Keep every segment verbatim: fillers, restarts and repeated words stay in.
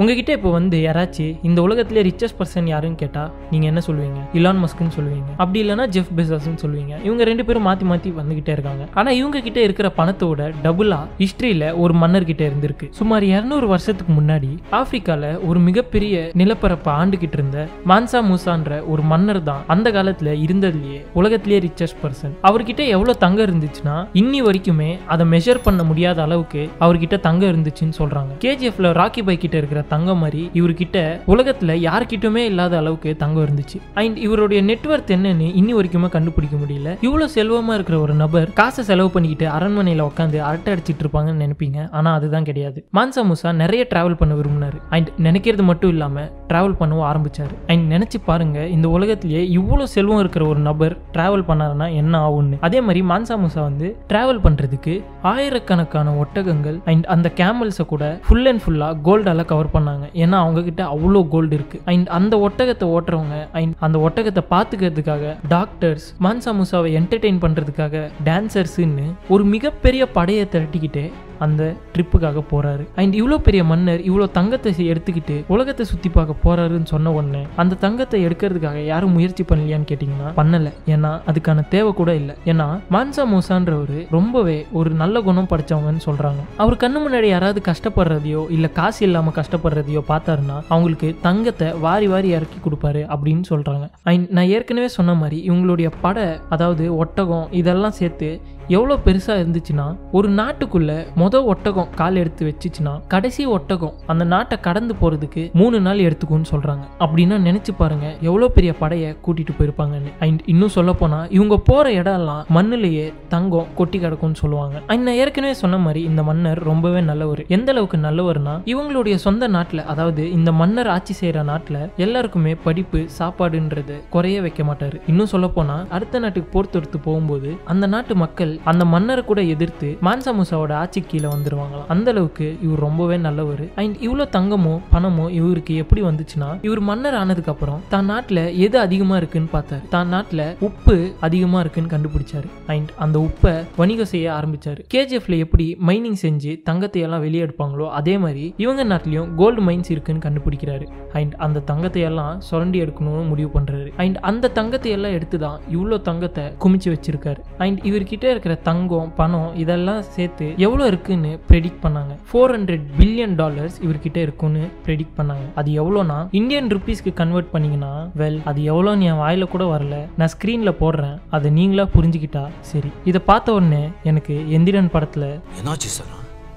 உங்ககிட்ட இப்போ வந்து யாராச்சும் இந்த உலகத்திலே ரிச்சஸ்ட் பர்சன் யாருன்னு கேட்டா நீங்க என்ன சொல்லுவீங்க? இலான் மஸ்க்னு சொல்லுவீங்க, அப்படி இல்லைன்னா ஜெஃப் பெசாஸ்னு சொல்லுவீங்க. இவங்க ரெண்டு பேரும் மாத்தி மாத்தி வந்துகிட்டே இருக்காங்க. ஆனா இவங்க கிட்ட இருக்கிற பணத்தோட டபுளா ஹிஸ்டரியில ஒரு மன்னர் கிட்ட இருந்திருக்கு. சுமார் இருநூறு வருஷத்துக்கு முன்னாடி ஆப்பிரிக்கால ஒரு மிகப்பெரிய நிலப்பரப்பை ஆண்டுகிட்டு இருந்த மான்சா மூசான்ற ஒரு மன்னர் தான் அந்த காலத்துல இருந்ததுலயே உலகத்திலேயே ரிச்சஸ்ட் பர்சன். அவர்கிட்ட எவ்வளவு தங்கம் இருந்துச்சுன்னா இன்னி வரைக்குமே அதை மெஷர் பண்ண முடியாத அளவுக்கு அவர்கிட்ட தங்கம் இருந்துச்சுன்னு சொல்றாங்க. கேஜிஎஃப்ல ராக்கி பை கிட்ட இருக்கிற தங்கம் மாதிரி இவர்கிட்ட உலகத்துல யார்கிட்டயுமே இல்லாத அளவுக்கு தங்கம் இருந்துச்சு. அண்ட் இவருடைய நெட்வொர்க் என்னன்னு இன்னி வரைக்குமே கண்டுபிடிக்க முடியல. இவ்வளவு செல்வமா இருக்கிற ஒரு நபர் காசை செலவு பண்ணிக்கிட்டு அரண்மனையில உட்காந்து அரட்டை அடிச்சிட்டு இருப்பாங்கன்னு நினைப்பீங்க. ஆனா அதுதான் கிடையாது. மான்சா மூசா நிறைய டிராவல் பண்ண விரும்பினாரு. அண்ட் நினைக்கிறது மட்டும் இல்லாம டிராவல் பண்ணவும் ஆரம்பிச்சாரு. அண்ட் நினைச்சு பாருங்க, இந்த உலகத்திலேயே இவ்வளவு செல்வம் இருக்கிற ஒரு நபர் டிராவல் பண்ணாருன்னா என்ன ஆகும்னு. அதே மாதிரி மான்சா மூசா வந்து டிராவல் பண்றதுக்கு ஆயிரக்கணக்கான ஒட்டகங்கள் அண்ட் அந்த கேமல்ஸை கூட ஃபுல் அண்ட் ஃபுல்லா கோல்டால கவர் பண்ணாங்க. ஏன்னா அவங்க கிட்ட அவ்வளோ கோல்டு இருக்கு. அண்ட் அந்த ஒட்டகத்தை ஓட்டுறவங்க அண்ட் அந்த ஒட்டகத்தை பாத்துக்கிறதுக்காக டாக்டர்ஸ், மான்சா மூசாவை என்டர்டெயின் பண்றதுக்காக டான்சர்ஸ்ன்னு ஒரு மிகப்பெரிய படையை திரட்டிக்கிட்டு அந்த ட்ரிப்புக்காக போறாரு. அண்ட் இவ்வளோ பெரிய மன்னர் இவ்வளோ தங்கத்தை எடுத்துக்கிட்டு உலகத்தை சுத்தி பார்க்க போறாருன்னு சொன்ன உடனே அந்த தங்கத்தை எடுக்கிறதுக்காக யாரும் முயற்சி பண்ணலையான்னு கேட்டீங்கன்னா பண்ணல. ஏன்னா அதுக்கான தேவை கூட இல்லை. ஏன்னா மான்சா மூசான்றவரு ரொம்பவே ஒரு நல்ல குணம் படிச்சவங்கன்னு சொல்றாங்க. அவர் கண்ணு முன்னாடி யாராவது கஷ்டப்படுறதையோ இல்ல காசு இல்லாம கஷ்டப்படுறதையோ பார்த்தாருன்னா அவங்களுக்கு தங்கத்தை வாரி வாரி இறக்கி கொடுப்பாரு அப்படின்னு சொல்றாங்க. அண்ட் நான் ஏற்கனவே சொன்ன மாதிரி இவங்களுடைய படை, அதாவது ஒட்டகம், இதெல்லாம் சேர்த்து எவ்வளோ பெருசா இருந்துச்சுன்னா ஒரு நாட்டுக்குள்ள மொதல் ஒட்டகம் கால் எடுத்து வச்சுச்சுன்னா கடைசி ஒட்டகம் அந்த நாட்டை கடந்து போறதுக்கு மூணு நாள் எடுத்துக்கும்னு சொல்றாங்க. அப்படின்னா நினைச்சு பாருங்க எவ்வளோ பெரிய படையை கூட்டிட்டு போயிருப்பாங்கன்னு. அண்ட் இன்னும் சொல்ல போனா இவங்க போற இடம் எல்லாம் மண்ணிலேயே தங்கம் கொட்டி கிடக்கும்னு சொல்லுவாங்க. அண்ட் நான் ஏற்கனவே சொன்ன மாதிரி இந்த மன்னர் ரொம்பவே நல்லவர். எந்த அளவுக்கு நல்லவர்னா இவங்களுடைய சொந்த நாட்டுல, அதாவது இந்த மன்னர் ஆட்சி செய்யற நாட்டுல எல்லாருக்குமே படிப்பு, சாப்பாடுன்றது குறைய வைக்க மாட்டாரு. இன்னும் சொல்ல போனா அடுத்த நாட்டுக்கு போர் தொடுத்து போகும்போது அந்த நாட்டு மக்கள் அந்த மன்னரை கூட எதிர்த்து மான்சா மூசாவோட ஆட்சி கீழே வந்துருவாங்களாம். அந்த அளவுக்கு இவர் ரொம்பவே நல்லவர். அண்ட் இவ்வளோ தங்கமோ பணமோ இவருக்கு எப்படி வந்துச்சுன்னா இவர் மன்னர் ஆனதுக்கு அப்புறம் தான் நாட்டுல எது அதிகமா இருக்குன்னு பார்த்தாரு. தான் நாட்டுல உப்பு அதிகமா இருக்குன்னு கண்டுபிடிச்சாரு. அண்ட் அந்த உப்பை வணிகம் செய்ய ஆரம்பிச்சாரு. கேஜிஎஃப்ல எப்படி மைனிங் செஞ்சு தங்கத்தை எல்லாம் வெளியே எடுப்பாங்களோ அதே மாதிரி இவங்க நாட்டிலையும் கோல்டு மைன்ஸ் இருக்குன்னு கண்டுபிடிக்கிறாரு. அண்ட் அந்த தங்கத்தை எல்லாம் சுரண்டி எடுக்கணும்னு முடிவு பண்றாரு. அண்ட் அந்த தங்கத்தை எல்லாம் எடுத்துதான் இவ்வளோ தங்கத்தை குமிச்சு வச்சிருக்காரு. அண்ட் இவர்கிட்ட இருக்கிற தங்கம், பணம் இதெல்லாம் சேர்த்து எவ்வளவு இருக்குன்னு ப்ரெடிக்ட் பண்ணாங்க. ஃபோர் ஹண்ட்ரட் பில்லியன் டாலர்ஸ் இவர்கிட்ட இருக்குன்னு ப்ரெடிக்ட் பண்ணாங்க. அது எவ்வளோனா இந்தியன் ருபீஸ்க்கு கன்வெர்ட் பண்ணீங்கன்னா வெல் அது எவ்வளோன்னு என் வாயில கூட வரல. நான் ஸ்கிரீன்ல போடுறேன், அதை நீங்களா புரிஞ்சுக்கிட்டா சரி. இதை பார்த்த உடனே எனக்கு எந்திரன் படத்துல என்னாச்சு சார்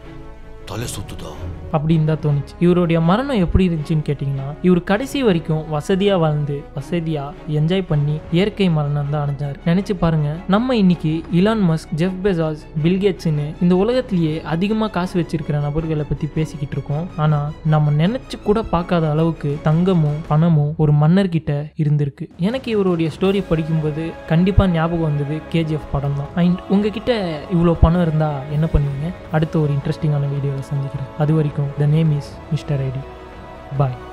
தலை சுத்துதா அப்படின்னு தான் தோணுச்சு. இவருடைய மரணம் எப்படி இருந்துச்சுன்னு கேட்டீங்கன்னா இவர் கடைசி வரைக்கும் வசதியா வாழ்ந்து வசதியா என்ஜாய் பண்ணி இயற்கை மரணம் தான் அடைஞ்சாரு. நினைச்சு பாருங்க, நம்ம இன்னைக்கு இலான் மஸ்க், ஜெஃப் பெசாஸ், பில்கேட்ஸ்னு இந்த உலகத்திலேயே அதிகமா காசு வச்சிருக்கிற நபர்களை பத்தி பேசிக்கிட்டு இருக்கோம். ஆனா நம்ம நினைச்சு கூட பார்க்காத அளவுக்கு தங்கமும் பணமும் ஒரு மன்னர்கிட்ட இருந்திருக்கு. எனக்கு இவருடைய ஸ்டோரி படிக்கும்போது கண்டிப்பா ஞாபகம் வந்தது கேஜிஎஃப் படம் தான். அண்ட் உங்ககிட்ட இவ்வளோ பணம் இருந்தா என்ன பண்ணுவீங்க? அடுத்த ஒரு இன்ட்ரெஸ்டிங்கான வீடியோவில் சந்திக்கிறேன். அது வரைக்கும் the name is mister ID. Bye.